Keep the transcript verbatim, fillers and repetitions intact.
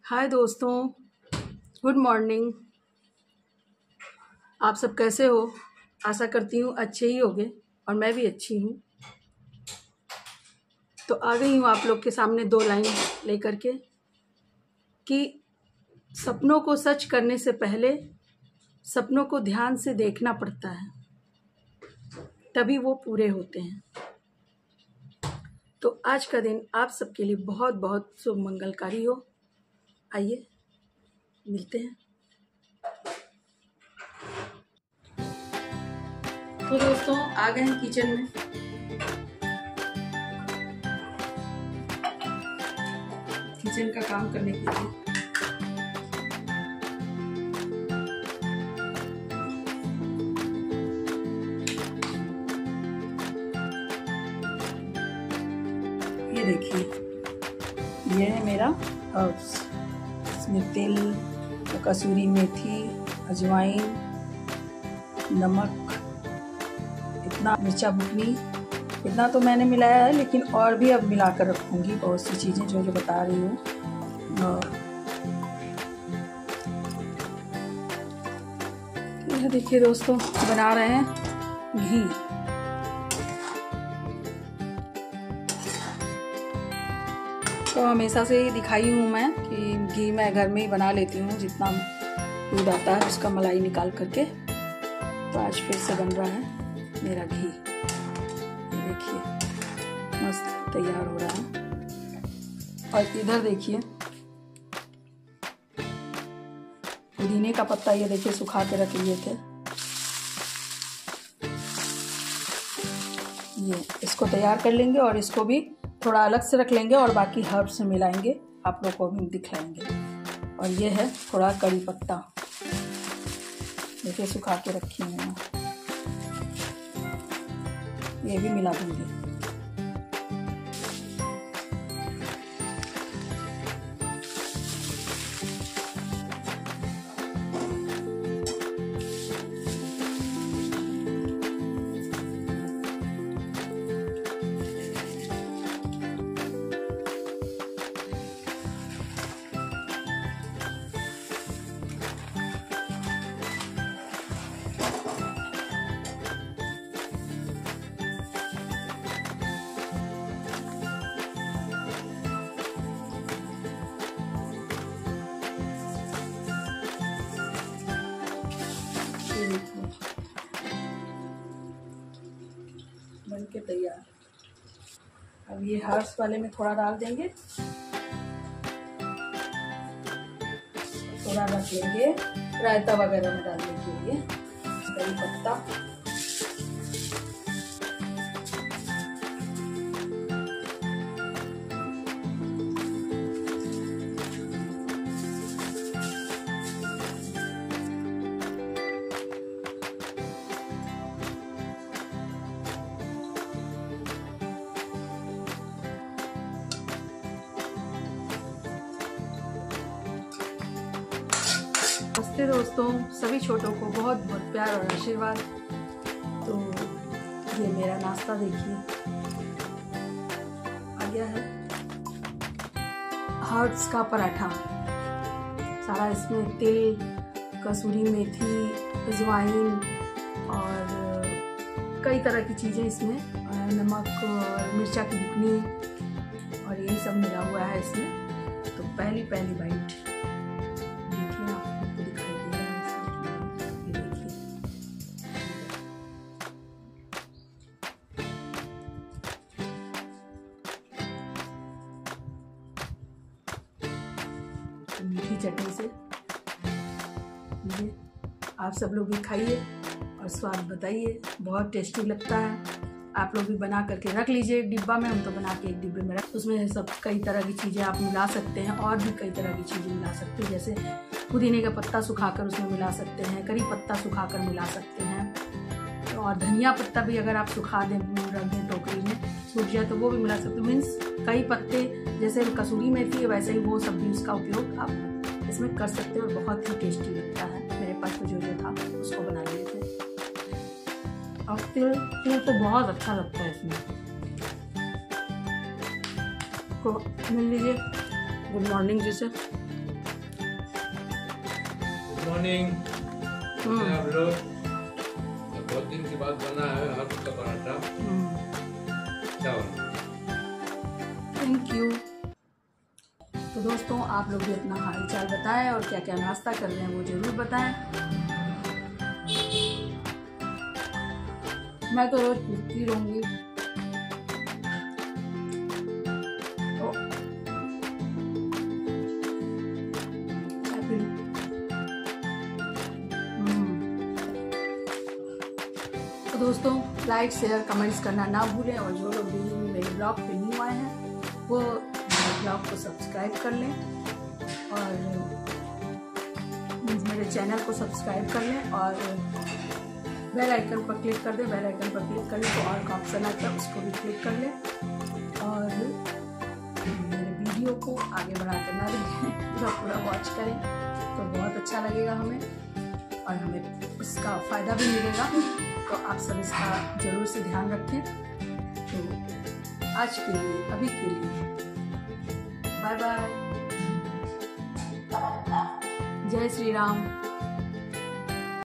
हाय दोस्तों, good morning. आप सब कैसे हो? आशा करती हूँ अच्छे ही होंगे और मैं भी अच्छी हूँ। तो आ गई हूँ आप लोग के सामने दो लाइन लेकर के कि सपनों को सच करने से पहले सपनों को ध्यान से देखना पड़ता है, तभी वो पूरे होते हैं। तो आज का दिन आप सबके लिए बहुत बहुत शुभ मंगलकारी हो। आइए मिलते हैं। तो दोस्तों आ गए हैं किचन में। किचन का काम करने के लिए ये देखिए, ये है मेरा हर्ब्स। इसमें तिल, कसूरी मेथी, अजवाइन, नमक, इतना मिर्चा बुकनी, इतना तो मैंने मिलाया है, लेकिन और भी अब मिलाकर रखूँगी बहुत सी चीज़ें जो जो बता रही हूँ। यह देखिए दोस्तों, बना रहे हैं घी। तो हमेशा से ही दिखाई हूँ मैं कि घी मैं घर में ही बना लेती हूँ, जितना दूध आता है उसका मलाई निकाल करके। तो आज फिर से बन रहा है मेरा घी। देखिए मस्त तैयार हो रहा है। और इधर देखिए पुदीने का पत्ता, ये देखिए सुखा के रख लिए थे। ये इसको तैयार कर लेंगे और इसको भी थोड़ा अलग से रख लेंगे और बाकी हर्ब से मिलाएंगे, आप लोग को भी दिखाएंगे। और ये है थोड़ा कड़ी पत्ता, देखिए सुखा के रखी है, ये भी मिला दूंगी। बन के तैयार। अब ये हर्ब्स वाले में थोड़ा डाल देंगे, थोड़ा रख लेंगे रायता वगैरह में डालने के लिए। कड़ी पत्ता, नमस्ते दोस्तों, सभी छोटों को बहुत बहुत प्यार और आशीर्वाद। तो ये मेरा नाश्ता देखिए आ गया है, हर्ब्स का पराठा। सारा इसमें तिल, कसूरी मेथी, अजवाइन और कई तरह की चीज़ें इसमें, नमक और मिर्चा की बुकनी और यही सब मिला हुआ है इसमें। तो पहली पहली बाइट मीठी चटनी से ये आप सब लोग भी खाइए और स्वाद बताइए, बहुत टेस्टी लगता है। आप लोग भी बना करके रख लीजिए एक डिब्बा में। हम तो बना के एक डिब्बे में रख, उसमें सब कई तरह की चीज़ें आप मिला सकते हैं और भी कई तरह की चीज़ें मिला सकते हैं, जैसे पुदीने का पत्ता सुखाकर उसमें मिला सकते हैं, करी पत्ता सुखाकर मिला सकते हैं, और धनिया पत्ता भी अगर आप सुखा दें, रख दें टोकरी में, सूख जाए तो वो भी मिला सकते हैं। मीन्स कई पत्ते जैसे कसूरी मेथी है, वैसे ही वो सब भी उसका उपयोग आप इसमें कर सकते हैं और बहुत ही टेस्टी लगता है। मेरे पास तो जो जो था उसको बना लिए थे। और तिल तिल तो बहुत अच्छा लगता है इसमें। को मिल लीजिए गुड मॉर्निंग जिसे गुड मॉर्निंग आप लोग। बहुत दिन के बाद बना है आलू का पराठा। चावल। Thank you. तो दोस्तों आप लोग भी अपना हाल चाल बताएं और क्या क्या नाश्ता कर रहे हैं वो जरूर बताएं। मैं तो रोज पूछती रहूंगी। तो तो दोस्तों लाइक शेयर कमेंट्स करना ना भूलें और जो लोग भी मेरे ब्लॉग पे न्यू आए हैं वो मेरे ब्लॉग को सब्सक्राइब कर लें और मेरे चैनल को सब्सक्राइब कर लें और बेल आइकन पर क्लिक कर दें। बेल आइकन पर क्लिक कर लें तो और का ऑप्शन आता है उसको भी क्लिक कर लें और मेरे वीडियो को आगे बढ़ा कर ना देखें, पूरा पूरा वॉच करें तो बहुत अच्छा लगेगा हमें और हमें उसका फ़ायदा भी मिलेगा। तो आप सब इसका ज़रूर से ध्यान रखें। तो आज के लिए अभी के लिए बाय बाय। जय श्री राम।